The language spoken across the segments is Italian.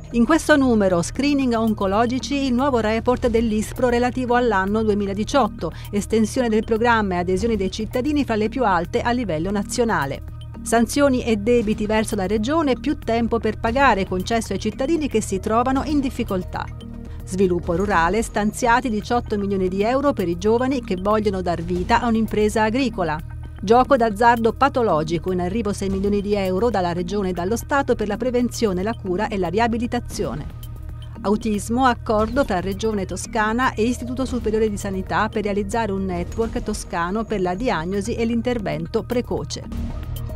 In questo numero, screening oncologici, il nuovo report dell'ISPRO relativo all'anno 2018, estensione del programma e adesioni dei cittadini fra le più alte a livello nazionale. Sanzioni e debiti verso la Regione, più tempo per pagare concesso ai cittadini che si trovano in difficoltà. Sviluppo rurale, stanziati 18 milioni di euro per i giovani che vogliono dar vita a un'impresa agricola. Gioco d'azzardo patologico, in arrivo 6 milioni di euro dalla Regione e dallo Stato per la prevenzione, la cura e la riabilitazione. Autismo, accordo tra Regione Toscana e Istituto Superiore di Sanità per realizzare un network toscano per la diagnosi e l'intervento precoce.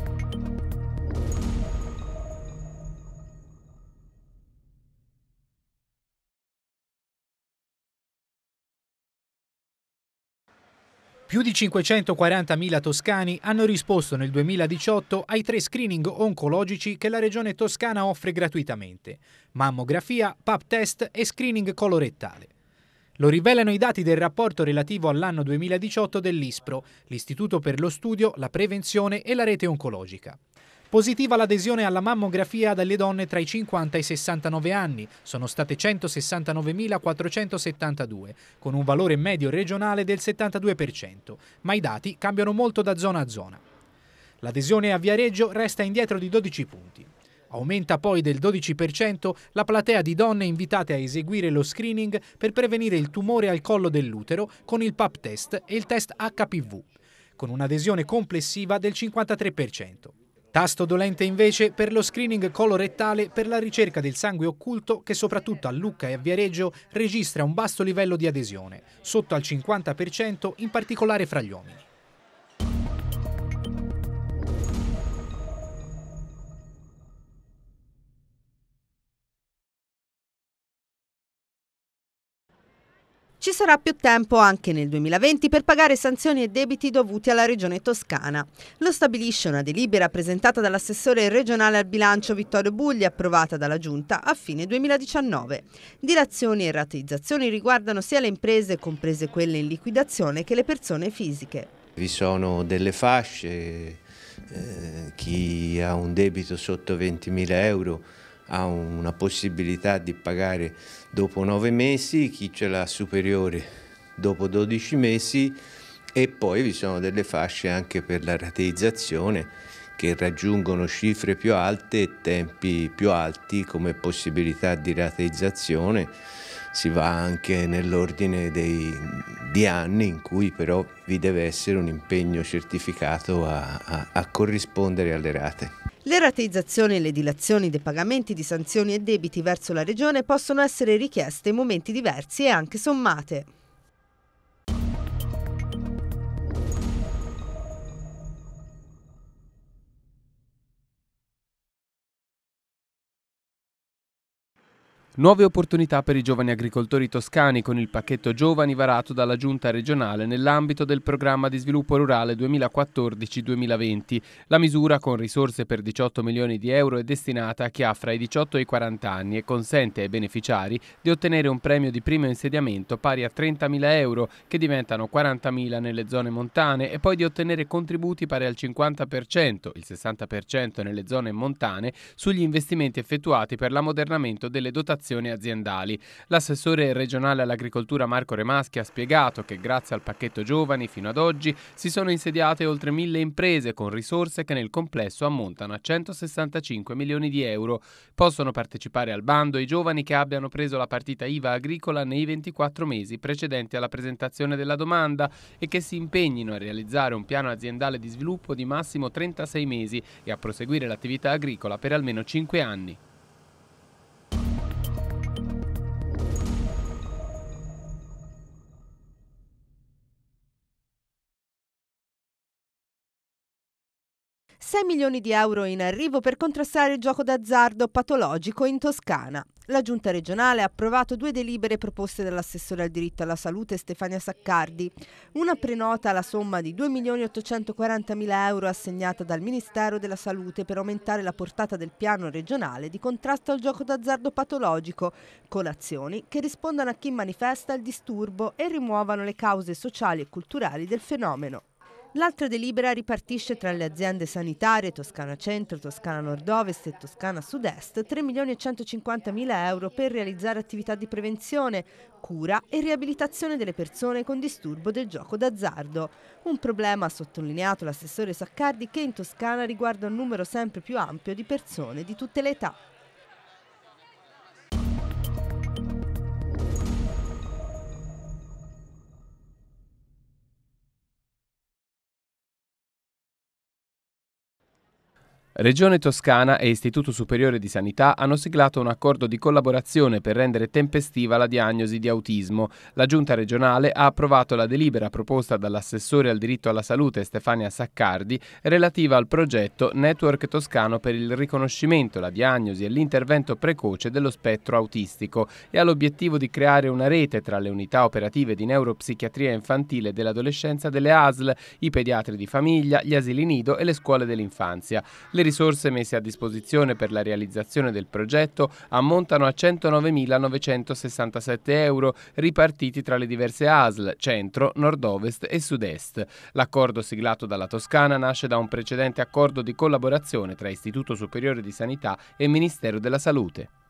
Più di 540.000 toscani hanno risposto nel 2018 ai 3 screening oncologici che la Regione Toscana offre gratuitamente: mammografia, pap test e screening colorettale. Lo rivelano i dati del rapporto relativo all'anno 2018 dell'ISPRO, l'Istituto per lo Studio, la Prevenzione e la Rete Oncologica. Positiva l'adesione alla mammografia dalle donne tra i 50 e i 69 anni, sono state 169.472, con un valore medio regionale del 72%, ma i dati cambiano molto da zona a zona. L'adesione a Viareggio resta indietro di 12 punti. Aumenta poi del 12% la platea di donne invitate a eseguire lo screening per prevenire il tumore al collo dell'utero con il pap test e il test HPV, con un'adesione complessiva del 53%. Tasto dolente invece per lo screening colorettale per la ricerca del sangue occulto che soprattutto a Lucca e a Viareggio registra un basso livello di adesione, sotto al 50% in particolare fra gli uomini. Ci sarà più tempo anche nel 2020 per pagare sanzioni e debiti dovuti alla Regione Toscana. Lo stabilisce una delibera presentata dall'assessore regionale al bilancio Vittorio Bugli, approvata dalla Giunta a fine 2019. Dilazioni e rateizzazioni riguardano sia le imprese, comprese quelle in liquidazione, che le persone fisiche. Vi sono delle fasce, chi ha un debito sotto 20.000 euro ha una possibilità di pagare dopo 9 mesi, chi ce l'ha superiore dopo 12 mesi e poi vi sono delle fasce anche per la rateizzazione che raggiungono cifre più alte e tempi più alti come possibilità di rateizzazione. Si va anche nell'ordine di anni in cui però vi deve essere un impegno certificato a corrispondere alle rate. Le rateizzazioni e le dilazioni dei pagamenti di sanzioni e debiti verso la Regione possono essere richieste in momenti diversi e anche sommate. Nuove opportunità per i giovani agricoltori toscani con il pacchetto giovani varato dalla Giunta regionale nell'ambito del programma di sviluppo rurale 2014-2020. La misura, con risorse per 18 milioni di euro, è destinata a chi ha fra i 18 e i 40 anni e consente ai beneficiari di ottenere un premio di primo insediamento pari a 30.000 euro, che diventano 40.000 nelle zone montane, e poi di ottenere contributi pari al 50%, il 60% nelle zone montane, sugli investimenti effettuati per l'ammodernamento delle dotazioni aziendali. L'assessore regionale all'agricoltura Marco Remaschi ha spiegato che grazie al pacchetto giovani fino ad oggi si sono insediate oltre 1.000 imprese con risorse che nel complesso ammontano a 165 milioni di euro. Possono partecipare al bando i giovani che abbiano preso la partita IVA agricola nei 24 mesi precedenti alla presentazione della domanda e che si impegnino a realizzare un piano aziendale di sviluppo di massimo 36 mesi e a proseguire l'attività agricola per almeno 5 anni. €6 milioni in arrivo per contrastare il gioco d'azzardo patologico in Toscana. La Giunta regionale ha approvato 2 delibere proposte dall'assessore al diritto alla salute Stefania Saccardi. Una prenota alla somma di €2.840.000 assegnata dal Ministero della Salute per aumentare la portata del piano regionale di contrasto al gioco d'azzardo patologico, con azioni che rispondano a chi manifesta il disturbo e rimuovano le cause sociali e culturali del fenomeno. L'altra delibera ripartisce tra le aziende sanitarie Toscana Centro, Toscana Nord-Ovest e Toscana Sud-Est 3.150.000 euro per realizzare attività di prevenzione, cura e riabilitazione delle persone con disturbo del gioco d'azzardo. Un problema, ha sottolineato l'assessore Saccardi, che in Toscana riguarda un numero sempre più ampio di persone di tutte le età. Regione Toscana e Istituto Superiore di Sanità hanno siglato un accordo di collaborazione per rendere tempestiva la diagnosi di autismo. La Giunta regionale ha approvato la delibera proposta dall'assessore al diritto alla salute Stefania Saccardi relativa al progetto Network Toscano per il riconoscimento, la diagnosi e l'intervento precoce dello spettro autistico e ha l'obiettivo di creare una rete tra le unità operative di neuropsichiatria infantile e dell'adolescenza delle ASL, i pediatri di famiglia, gli asili nido e le scuole dell'infanzia. Le risorse messe a disposizione per la realizzazione del progetto ammontano a 109.967 euro, ripartiti tra le diverse ASL, Centro, Nord-Ovest e Sud-Est. L'accordo siglato dalla Toscana nasce da un precedente accordo di collaborazione tra Istituto Superiore di Sanità e Ministero della Salute.